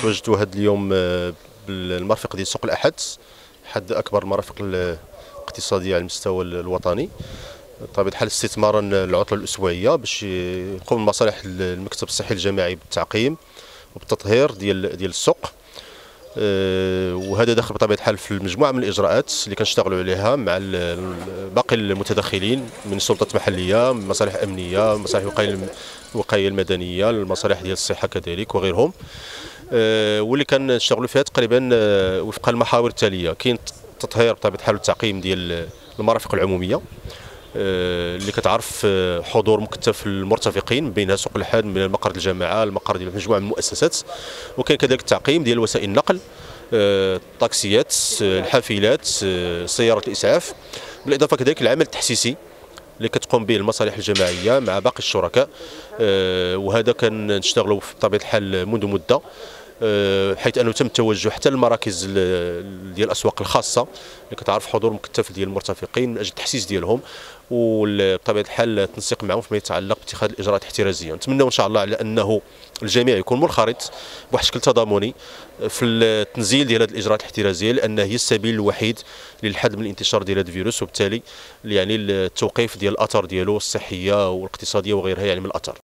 تواجدوا هذا اليوم بالمرفق ديال سوق الأحد، أحد أكبر المرافق الاقتصادية على المستوى الوطني. بطبيعة الحال استثمارا العطلة الأسبوعية باش يقوم مصالح المكتب الصحي الجماعي بالتعقيم وبالتطهير ديال السوق. وهذا داخل بطبيعة الحال في المجموعة من الإجراءات اللي كنشتغلوا عليها مع باقي المتدخلين من سلطات محلية، من مصالح أمنية، مصالح الوقاية المدنية، المصالح ديال الصحة كذلك وغيرهم. واللي كنشتغلوا فيها تقريبا وفق المحاور التالية. كاين التطهير بطبيعة الحال والتعقيم ديال المرافق العمومية اللي كتعرف حضور مكثف المرتفقين بينها سوق الأحد، من المقر الجامعه، المقر ديال مجموعه من المؤسسات. وكاين كذلك التعقيم ديال وسائل النقل، الطاكسيات، الحافلات، سيارات الاسعاف، بالاضافه كذلك العمل التحسيسي اللي كتقوم به المصالح الجماعيه مع باقي الشركاء. وهذا كنشتغلوا بطبيعه الحال منذ مده، حيث انه تم التوجه حتى للمراكز ديال الاسواق الخاصه اللي كتعرف حضور مكثف ديال المرتفقين من اجل التحسيس ديالهم، وبطبيعه الحال التنسيق معهم فيما يتعلق باتخاذ الاجراءات الاحترازيه. نتمنى ان شاء الله على انه الجميع يكون منخرط بواحد الشكل تضامني في التنزيل ديال هذه الاجراءات الاحترازيه، لان هي السبيل الوحيد للحد من الانتشار ديال هذا الفيروس، وبالتالي يعني التوقيف ديال الاثار ديالو الصحيه والاقتصاديه وغيرها يعني من الاثار.